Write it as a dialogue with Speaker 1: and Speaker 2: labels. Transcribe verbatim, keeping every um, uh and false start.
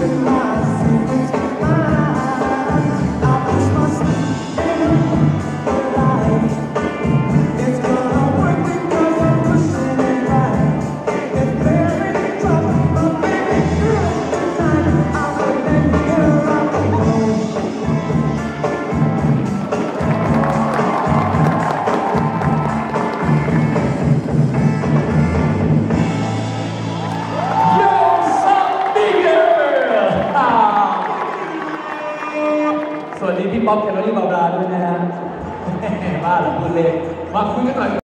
Speaker 1: สวัสดีพี่ป๊อปแคลอรี่บาบราด้วยนะฮะบ้าเหรอพูดเลยมาคุยกันหน่อย